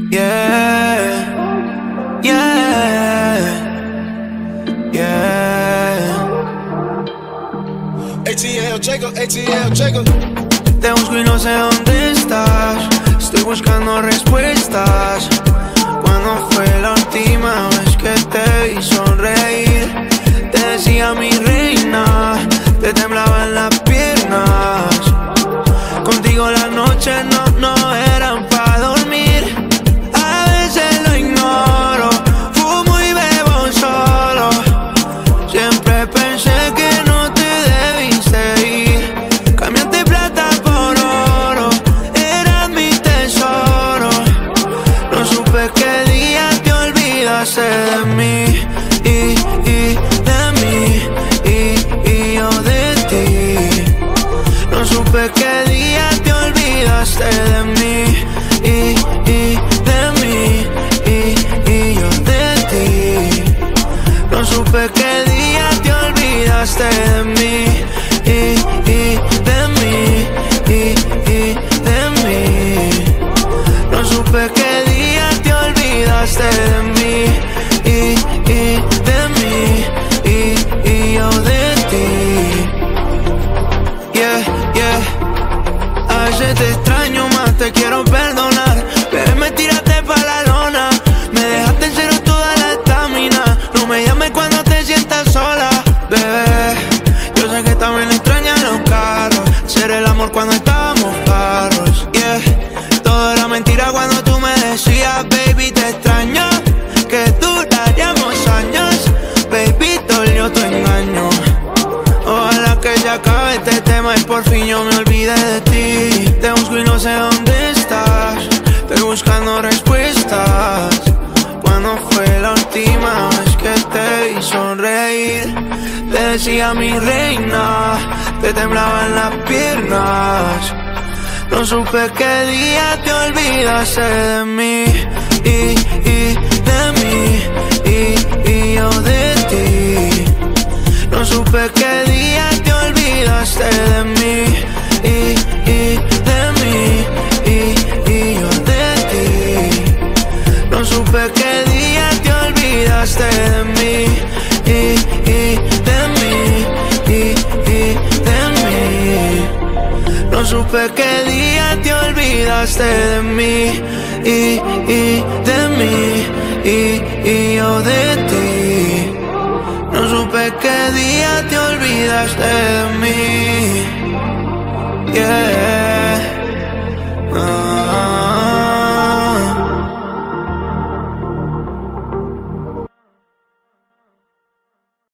Yeah, yeah, yeah. ATL Jacob, ATL Jacob. Te busco y no sé dónde estás. Estoy buscando respuestas. ¿Cuándo fue la última vez que te vi sonreír? Te decía mi reina, te temblaban las piernas. Contigo las noches no eran pa' dormir. A veces lo ignoro, fumo y bebo solo. Siempre pensé que no te debiste ir. Cambiaste plata por oro, eras mi tesoro. No supe qué día te olvidaste de mí y de mí y yo de ti. No supe qué día te olvidaste de mí y de mí y yo de ti. No supe qué día te olvidaste de mí y de mí y de mí. No supe qué día te olvidaste de mí y de mí y yo de ti. Yeah, yeah. A veces te extraño más, te quiero perdonar. Pero me tiraste pa' la lona, me dejaste en cero toda la estamina. No me llames cuando te sientas sola, bebé. Yo sé que también extrañas los carros, hacer el amor cuando estábamos parros. Yeah, todo era mentira cuando tú me decías, baby, te extraño, que duraríamos años. Baby, dolió tu engaño. Ojalá que ya acabe este tema y por fin yo me olvide de ti. Te busco y no sé dónde estás. Estoy buscando respuestas. ¿Cuándo fue la última vez que te vi sonreír? Te decía mi reina, te temblaban las piernas. No supe qué día te olvidaste de mí y de mí y yo de ti. No supe qué día te olvidaste de mí y de mí y yo de ti. No supe qué día te olvidaste de mí y de mí y de mí. No supe qué día te olvidaste de mí y de mí y yo de ti. No supe qué día te olvidaste de mí.